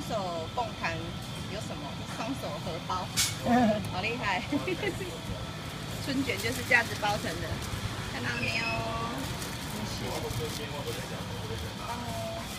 手贡盘有什么？双手荷包，好厉害！春卷就是这样子包成的，看到没有？棒哦！